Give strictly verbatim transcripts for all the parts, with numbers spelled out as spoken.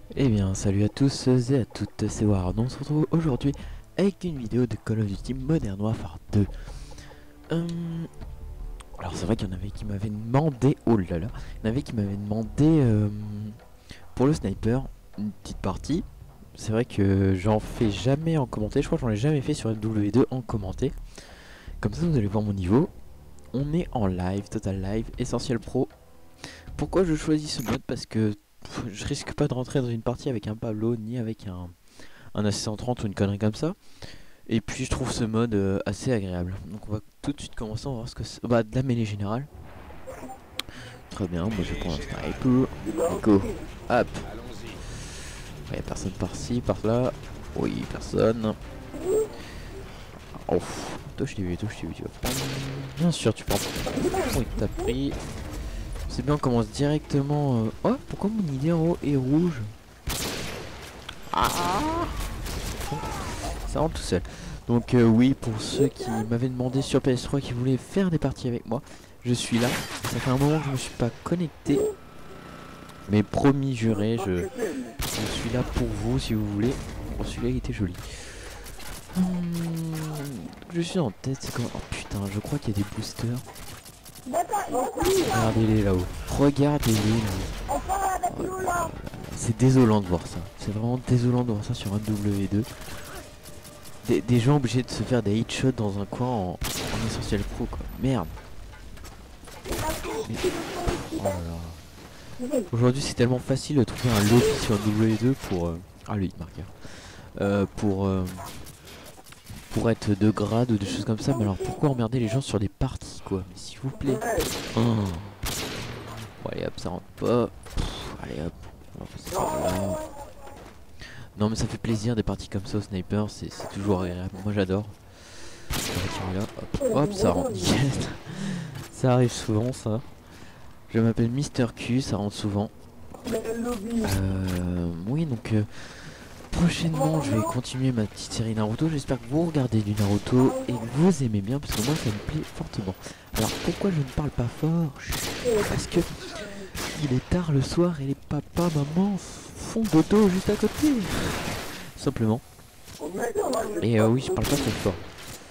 Eh bien, salut à tous et à toutes, c'est Ward. On se retrouve aujourd'hui avec une vidéo de Call of Duty Modern Warfare deux. Hum, alors c'est vrai qu'il y en avait qui m'avaient demandé, oh là là, il y en avait qui m'avaient demandé euh, pour le sniper une petite partie. C'est vrai que j'en fais jamais en commenté, je crois que j'en ai jamais fait sur M W deux en commenté. Comme ça vous allez voir mon niveau. On est en live, total live, essentiel pro. Pourquoi je choisis ce mode? Parce que pff, je risque pas de rentrer dans une partie avec un Pablo ni avec un un A C cent trente ou une connerie comme ça. Et puis je trouve ce mode euh, assez agréable. Donc on va tout de suite commencer, on va voir ce que c'est. Bah, de la mêlée générale. Très bien, moi je prends un sniper. Go. Hop. Il y a personne par-ci, par-là. Oui, personne. Oh. Toi je t'ai vu, toi je t'ai vu, tu vas prendre. Bien sûr, tu prends. Oh, il t'a pris. C'est bien, on commence directement. Euh... Oh, pourquoi mon idée en haut est rouge? Ah, ça rentre tout seul. Donc euh, oui, pour ceux qui m'avaient demandé sur P S trois qui voulaient faire des parties avec moi, je suis là. Ça fait un moment que je me suis pas connecté, mais promis juré, je, je suis là pour vous si vous voulez. Oh, celui-là il était joli. Hum, je suis en tête, c'est comment? Oh putain, je crois qu'il y a des boosters. Regardez-les là-haut. Regardez-les là-haut. Oh là là là. C'est désolant de voir ça. C'est vraiment désolant de voir ça sur un W deux. Des, des gens obligés de se faire des headshots dans un coin en, en essentiel pro quoi. Merde. Mais... Oh là là. Aujourd'hui c'est tellement facile de trouver un lobby sur un W deux pour... Euh... Ah le hitmarker. Euh, pour... Euh... Pour être de grade ou des choses comme ça. Mais alors pourquoi emmerder les gens sur des parties quoi? Mais s'il vous plaît. Oh. Bon allez hop, ça rentre pas. Pff, allez hop. On va passer par là. Non mais ça fait plaisir des parties comme ça au sniper, c'est toujours agréable, moi j'adore. Là, hop, hop, ça rentre nickel. Ça arrive souvent ça. Je m'appelle Mister Q, ça rentre souvent. Euh, oui donc euh, prochainement je vais continuer ma petite série Naruto. J'espère que vous regardez du Naruto et que vous aimez bien parce que moi ça me plaît fortement. Alors pourquoi je ne parle pas fort? Parce que il est tard le soir et les papas, maman font dodo juste à côté. Simplement. Et euh, oui, je parle pas très fort.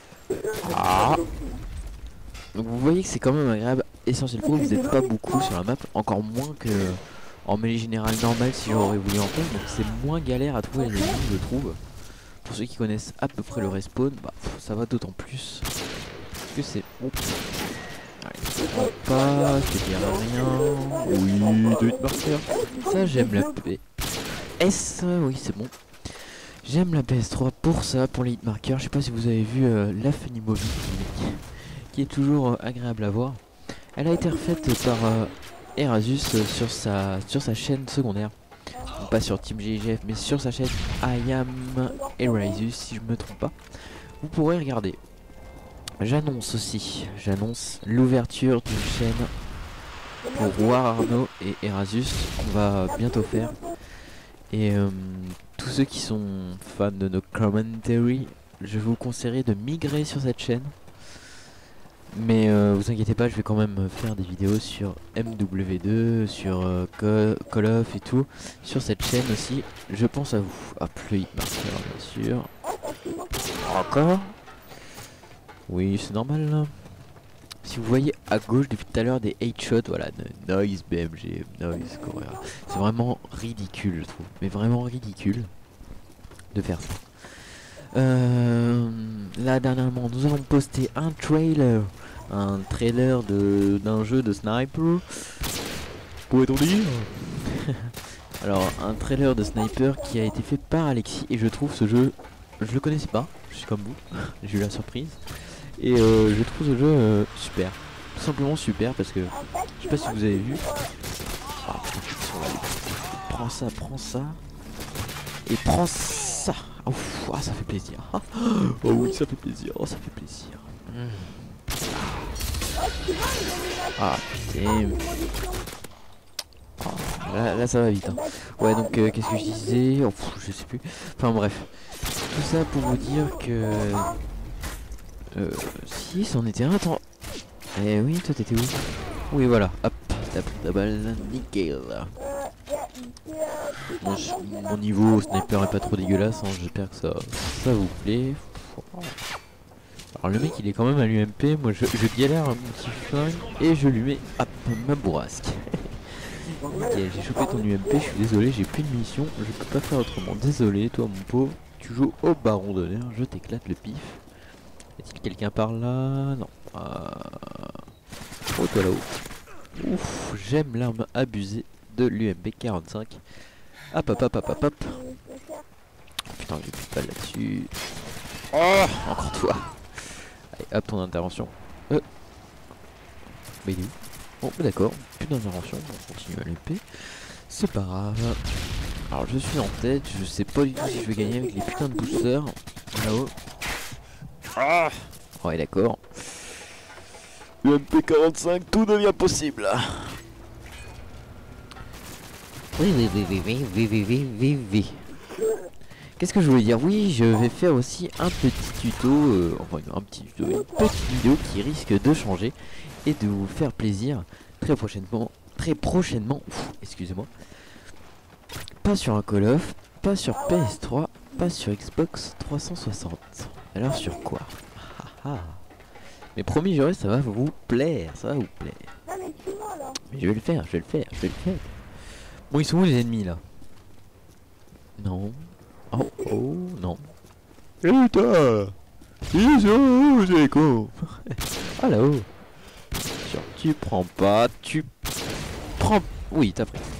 Ah. Donc vous voyez que c'est quand même agréable. Essentiel pro, vous n'êtes pas beaucoup sur la map. Encore moins que en mêlée générale normale si j'aurais voulu en faire. Donc c'est moins galère à trouver les ennemis, je trouve. Pour ceux qui connaissent à peu près le respawn, bah pff, ça va d'autant plus. Parce que c'est... Oh. Allez, hop, pas, je te dirai rien. Oui, deux hitmarkers. Ça j'aime la P S, oui c'est bon. J'aime la P S trois pour ça, pour les hitmarkers. Je sais pas si vous avez vu euh, la funny movie qui est toujours euh, agréable à voir. Elle a été refaite par euh, Erasus euh, sur sa sur sa chaîne secondaire. Donc pas sur Team G G F mais sur sa chaîne I Am Erasus si je me trompe pas. Vous pourrez regarder. J'annonce aussi, j'annonce l'ouverture d'une chaîne pour War Arnaud et Erasus qu'on va bientôt faire. Et euh, tous ceux qui sont fans de nos commentary, je vous conseillerais de migrer sur cette chaîne. Mais euh, vous inquiétez pas, je vais quand même faire des vidéos sur M W deux, sur euh, Call of et tout. Sur cette chaîne aussi, je pense à vous. Hop, le hitmarker bien sûr. Encore. Oui, c'est normal là. Si vous voyez à gauche depuis tout à l'heure des headshots, voilà, de Noise B M G, Noise Correa. C'est vraiment ridicule, je trouve. Mais vraiment ridicule de faire ça. Euh, là, dernièrement, nous avons posté un trailer. Un trailer de d'un jeu de sniper. Pourrait-on dire? Alors, un trailer de sniper qui a été fait par Alexis. Et je trouve ce jeu, je le connaissais pas, je suis comme vous. J'ai eu la surprise. Et euh, je trouve ce jeu euh, super. Tout simplement super parce que je sais pas si vous avez vu. Oh, prends ça, prends ça. Et prends ça. Ouf, ah, ça fait plaisir. Oh oui, ça fait plaisir. Oh, ça fait plaisir. Mmh. Ah putain. Oh, là, là ça va vite. Hein. Ouais donc euh, qu'est-ce que je disais? Oh, pff, je sais plus. Enfin bref. Tout ça pour vous dire que... Euh, si, c'en était un, attends. Eh oui, toi t'étais où? Oui, voilà, hop, t'as pris ta balle, nickel. Bon, je- mon niveau sniper est pas trop dégueulasse, hein, j'espère que ça, ça vous plaît. Alors le mec il est quand même à l'U M P, moi je, je galère un petit flingue et je lui mets hop, ma bourrasque. Nickel, j'ai chopé ton U M P, je suis désolé, j'ai plus de mission, je peux pas faire autrement. Désolé toi mon pauvre, tu joues au baron d'honneur, je t'éclate le pif. Est-il quelqu'un par là? Non. Euh... Oh toi là-haut. Ouf, j'aime l'arme abusée de l'U M P quarante-cinq. Hop hop hop hop hop hop. Putain j'ai plus de balles là-dessus. Oh, encore toi. Allez hop ton intervention. Euh. Mais il est où? Bon bah d'accord, plus d'intervention, on continue à l'épée. C'est pas grave. Alors je suis en tête, je sais pas du tout si je vais gagner avec les putains de boosters. Là-haut. Ah ouais d'accord. U M P quarante-cinq, tout devient possible. Oui oui oui oui oui oui oui oui oui oui. Qu'est-ce que je voulais dire? Oui, je vais faire aussi un petit tuto, euh, enfin un petit tuto, une petite vidéo qui risque de changer et de vous faire plaisir très prochainement, très prochainement, excusez-moi. Pas sur un Call of, pas sur P S trois, pas sur Xbox trois cent soixante. Alors sur quoi? Ah, ah. Mais promis, j'aurai, ça va vous plaire, ça va vous plaire. Mais je vais le faire, je vais le faire, je vais le faire. Bon, ils sont où les ennemis là? Non. Oh oh non. Et toi? Ils sont où ces cons? Ah là-haut. Tu prends pas, tu prends. Oui, t'as pris.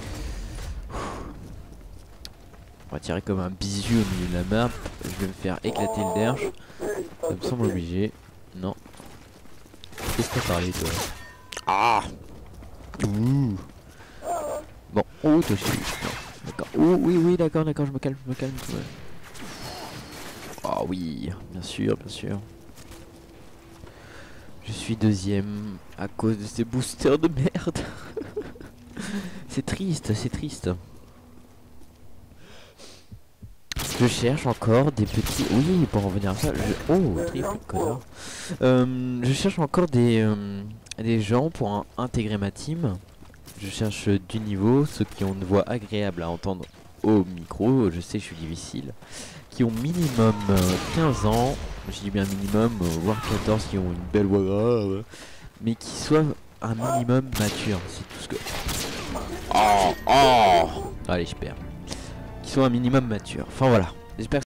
On va tirer comme un bisu au milieu de la map. Je vais me faire éclater le derche. Ça me semble obligé. Non. Qu'est-ce que t'as parlé toi? Ah. Ouh. Bon, oh toi aussi. D'accord. Oh oui oui d'accord d'accord, je me calme, je me calme. Ouais. Ah oui, bien sûr, bien sûr. Je suis deuxième à cause de ces boosters de merde. C'est triste, c'est triste. Je cherche encore des petits... Oui, pour en revenir à ça, je... Oh, triple connard. Euh, je cherche encore des, euh, des gens pour un... intégrer ma team. Je cherche du niveau, ceux qui ont une voix agréable à entendre au micro. Je sais que je suis difficile. Qui ont minimum euh, quinze ans. Je dis bien minimum, euh, voire quatorze, qui ont une belle voix grave. Mais qui soient un minimum mature. C'est tout ce que... Oh, oh. Allez, je perds. Qui soient un minimum mature. Enfin voilà. J'espère